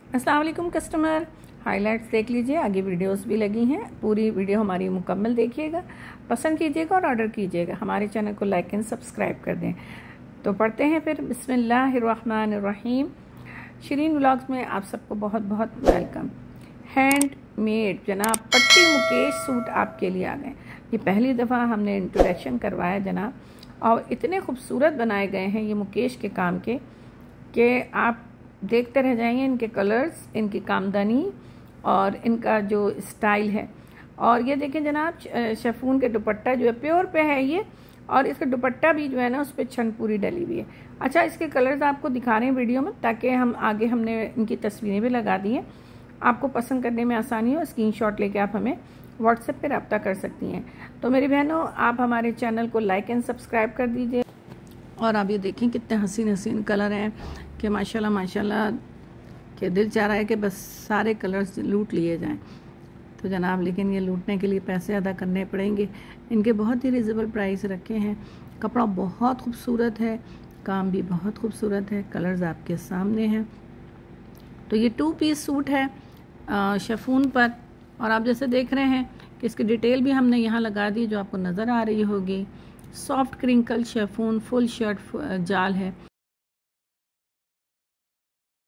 अस्सलाम वालेकुम customer, highlights देख लीजिए, आगे वीडियोस भी लगी हैं। पूरी वीडियो हमारी मुकम्मल देखिएगा, पसंद कीजिएगा और ऑर्डर कीजिएगा। हमारे चैनल को लाइक एंड सब्सक्राइब कर दें। तो पढ़ते हैं फिर। बिस्मिल्लाहिर्रहमानिर्रहीम। शिरीन व्लॉग्स में आप सबको बहुत बहुत वेलकम। हैंडमेड जनाब पट्टी मुकेश सूट आपके लिए आ गए। ये पहली दफ़ा हमने इंट्रोडक्शन करवाया जनाब, और इतने खूबसूरत बनाए गए हैं ये मुकेश के काम के कि आप देखते रह जाएंगे। इनके कलर्स, इनकी कामदानी और इनका जो स्टाइल है। और ये देखें जनाब, शेफून के दुपट्टा जो है प्योर पे है ये, और इसका दुपट्टा भी जो है ना उस पर छन पूरी डली हुई है। अच्छा, इसके कलर्स आपको दिखा रहे हैं वीडियो में, ताकि हम आगे हमने इनकी तस्वीरें भी लगा दी हैं, आपको पसंद करने में आसानी हो। स्क्रीनशॉट लेके आप हमें व्हाट्सएप पे रब्ता कर सकती हैं। तो मेरी बहनों, आप हमारे चैनल को लाइक एंड सब्सक्राइब कर दीजिए। और आप ये देखें कितने हसीन हसीन कलर हैं कि माशाल्लाह माशाल्लाह के दिल चाह रहा है कि बस सारे कलर्स लूट लिए जाएं। तो जनाब, लेकिन ये लूटने के लिए पैसे अदा करने पड़ेंगे। इनके बहुत ही रिजनेबल प्राइस रखे हैं। कपड़ा बहुत खूबसूरत है, काम भी बहुत खूबसूरत है, कलर्स आपके सामने हैं। तो ये 2 पीस सूट है शेफून पर, और आप जैसे देख रहे हैं कि इसकी डिटेल भी हमने यहाँ लगा दी जो आपको नज़र आ रही होगी। Soft crinkle chiffon full shirt जाल है।